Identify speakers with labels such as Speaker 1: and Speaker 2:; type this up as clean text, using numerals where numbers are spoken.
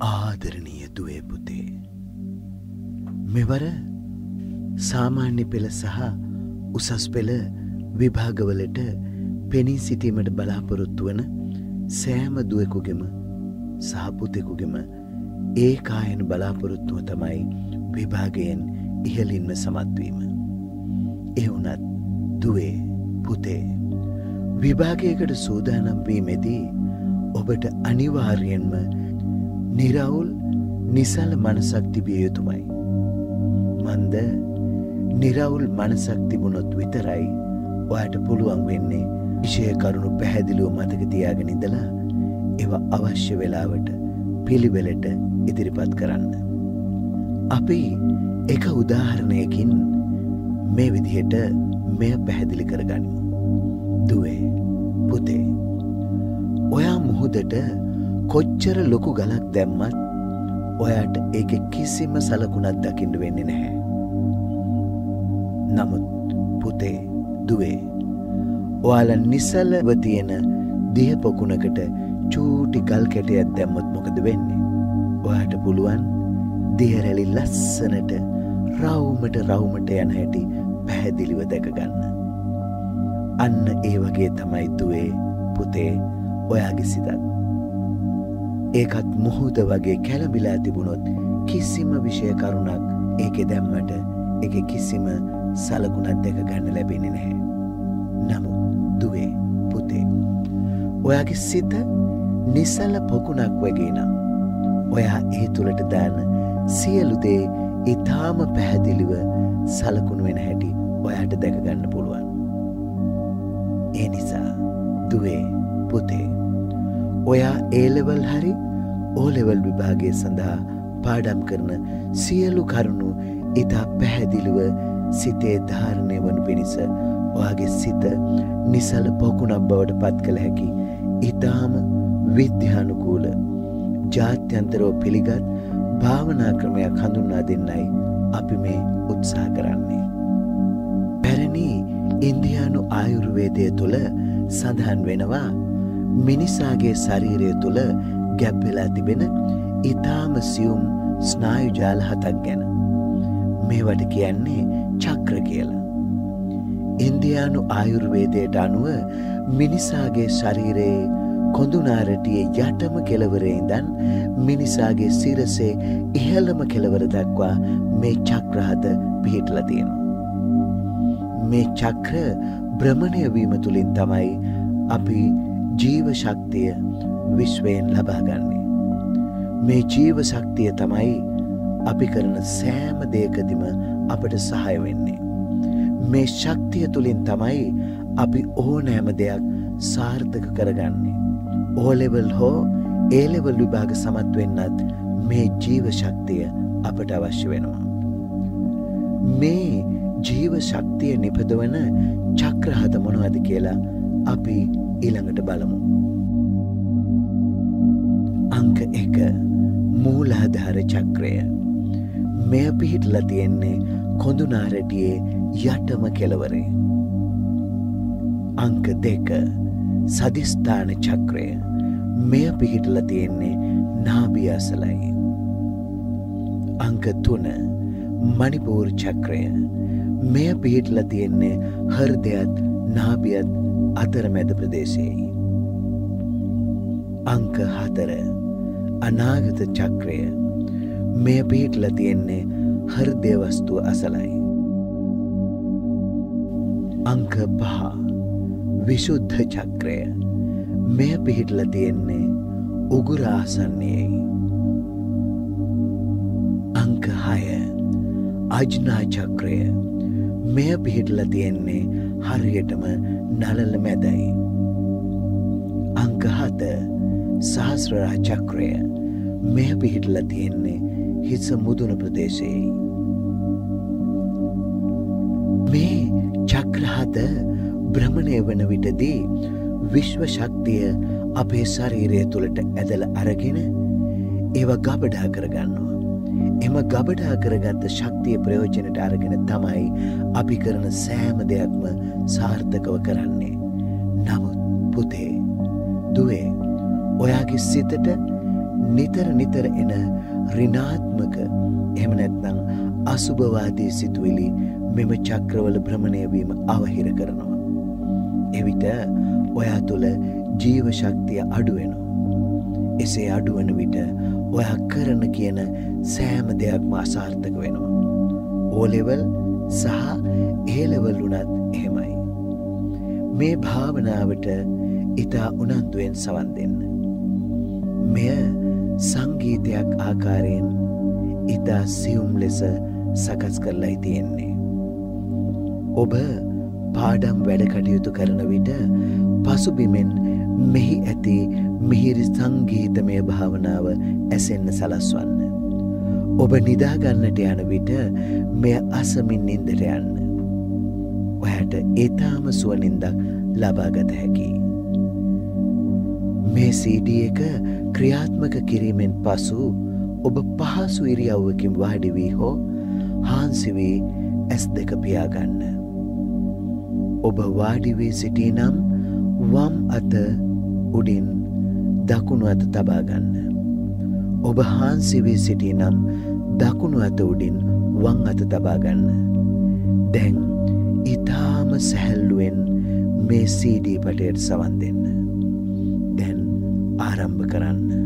Speaker 1: ආදරණීය දුවේ පුතේ. මෙවර සාමාන්‍ය පෙළ සහ උසස් පෙළ විභාගවලට පෙනී සිටීමට බලාපොරොත්තු වන සෑම දුවෙකුගෙම සහ පුතෙකුගෙම ඒකායන බලාපොරොත්තුව තමයි විභාගයෙන් ඉහළින්ම සමත්වීම. ඒ වුණත් දුවේ පුතේ විභාගයකට සූදානම් වීමේදී ඔබට අනිවාර්යෙන්ම නිරවුල් නිසල මනසක් තිබිය යුතුමයි. මන්ද නිරවුල් මනසක් තිබුණොත් විතරයි ඔයාට පුළුවන් වෙන්නේ විෂය කරුණු පැහැදිලිව මතක තියාගෙන ඉඳලා ඒවා අවශ්‍ය වෙලාවට පිළිවෙලට ඉදිරිපත් කරන්න. අපි එක උදාහරණයකින් මේ විදිහට මෙය පැහැදිලි කරගනිමු. දුවේ පුතේ ඔයා මුහුදට කොච්චර ලොකු ගලක් දැම්මත් ඔයාට ඒක කිසිම සලකුණක් දකින්න වෙන්නේ නැහැ. නමුත් පුතේ දුවේ ඔයාලා නිසලව තියෙන දිය පොකුණකට චූටි ගල් කැටයක් දැම්මොත් මොකද වෙන්නේ? ඔයාට පුළුවන් දිය රැලි ලස්සනට රවුමට යන හැටි පැහැදිලිව දැක ගන්න. අන්න ඒ වගේ තමයි දුවේ පුතේ ඔයාගේ සිතත්. ඒකත් මුහුද වගේ කැළඹිලා තිබුණොත් කිසිම විෂය කරුණක් ඒකේ දැම්මට ඒකේ කිසිම සලකුණක් දැක ගන්න ලැබෙන්නේ නැහැ. නමුත් දුවේ පුතේ ඔයාගේ සිත නිසල පොකුණක් වගේ නම් ඔයා ඒ තුලට දාන සියලු දේ ඊටාම පැහැදිලිව සලකුණු වෙන හැටි ඔයාට දැක ගන්න පුළුවන්. ඒ නිසා දුවේ පුතේ ඔයා A-level හරි O-level විභාගය සඳහා පාඩම් කරන සියලු කරුණු ඉතා පැහැදිලිව සිතේ ධාරණය වනු පිණිස ඔයාගේ සිත නිසල පොකුණක් බවට පත් කළ හැකි ඉතාම විද්‍යානුකූල ජාත්‍යන්තරව පිළිගත් භාවනා ක්‍රමයක් හඳුන්වා දෙන්නයි අපි මේ උත්සාහ කරන්නේ. පැරණි ඉන්දියානු ආයුර්වේදය තුළ සඳහන් වෙනවා මිනිසාගේ ශරීරය තුළ ගැබ් වෙලා තිබෙන ඊටාම සියුම් ස්නායු ජාල 7ක් ගැන. මේවට කියන්නේ චක්‍ර කියලා. ඉන්දියානු ආයුර්වේදයට අනුව මිනිසාගේ ශරීරයේ කොඳුනාරටියේ යටම කෙළවරේ ඉඳන් මිනිසාගේ සිරසේ ඉහළම කෙළවර දක්වා මේ චක්‍ර 7 පිහිටලා තියෙනවා. මේ චක්‍ර භ්‍රමණය වීම තුළින් තමයි අපි ජීව ශක්තිය විශ්වයෙන් ලබා ගන්නේ. මේ ජීව ශක්තිය තමයි අපි කරන සෑම දෙයකදීම අපට සහාය වෙන්නේ. මේ ශක්තිය තුළින් තමයි අපි ඕනෑම දෙයක් සාර්ථක කරගන්නේ. O-level හෝ A-level විභාග සමත් වෙන්නත් මේ ජීව ශක්තිය අපට අවශ්‍ය වෙනවා. මේ ජීව ශක්තිය නිපදවන චක්‍ර 7 මොනවද කියලා අපි ඊළඟට බලමු. අංක 1 මූලාධාර චක්‍රය. මෙය පිහිටලා තියෙන්නේ කොඳුනාරටියේ යටම කෙළවරේ. අංක 2 සදිස්ථාන චක්‍රය. මෙය පිහිටලා තියෙන්නේ නාභිය අසලයි. අංක 3 මණිපූර් චක්‍රය. මෙය පිහිටලා තියෙන්නේ හෘදයත් නාභියත් අතරමැද ප්‍රදේශයේයි. අංක 4 අනාගත චක්‍රය. මෙය පිහිටලා තියෙන්නේ හෘදය වස්තුව අසලයි. අංක 5 විශුද්ධ චක්‍රය. මෙය පිහිටලා තියෙන්නේ උගුර ආසන්නයේයි. අංක 6 අජ්නා චක්‍රය. මෙය පිහිටලා තියෙන්නේ හරියටම නළල මැදයි. අංක 7 සහස්‍රාර චක්‍රය. මෙය පිහිටලා තියෙන්නේ හිස මුදුන ප්‍රදේශයේයි. මේ චක්‍ර 7 භ්‍රමණය වන විටදී විශ්ව ශක්තිය අපේ ශරීරය තුළට ඇදලා අරගෙන ඒවා ගබඩා කරගන්නවා. එම ගබඩා කරගත්ත ශක්තිය ප්‍රයෝජනට අරගෙන තමයි අපි කරන සෑම දෙයක්ම සාර්ථකව කරන්නේ. නමුත් පුතේ දුවේ ඔයාගේ සිතට නිතර නිතර එන ඍණාත්මක එහෙම නැත්නම් අසුභවාදී සිතුවිලි මෙම චක්‍රවල භ්‍රමණය වීම අවහිර කරනවා. එවිට ඔයා තුළ ජීව ශක්තිය අඩු වෙනවා. එසේ අඩු වන විට ඔයා කරන කියන සෑම දෙයක්ම අසාර්ථක වෙනවා. O level සහ A level උනත් එහෙමයි. මේ භාවනාවට ඊටා උනන්දුවෙන් සවන් දෙන්න. මෙය සංගීතයක් ආකාරයෙන් ඊටා සියුම් ලෙස සකස් කරලායි තියෙන්නේ. ඔබ පාඩම් වැඩ කටයුතු කරන විට පසුබිමෙන් මෙහි ඇති මිහිරි සංගීතමය භාවනාව ඇසෙන්න සලස්වන්න. ඔබ නිදාගන්නට යන විට මෙය අසමින් නින්දට යන්න. ඔයාට ඊටාම සුවනින්දක් ලබාගත හැකියි. මේ CD එක ක්‍රියාත්මක කිරීමෙන් පසු ඔබ පහසු ඉරියව්වකින් වාඩි වී හෝ හාන්සි වී S2 පියාගන්න. ඔබ වාඩි වී සිටී නම් වම් අත උඩින් දකුණු අත තබා ගන්න. ඔබ හාන්සි වී සිටී නම් දකුණු අත උඩින් වම් අත තබා ගන්න. දැන් ඊටාම සැහැල්ලුවෙන් මේ CD පටයට සවන් දෙන්න. දැන් ආරම්භ කරන්න.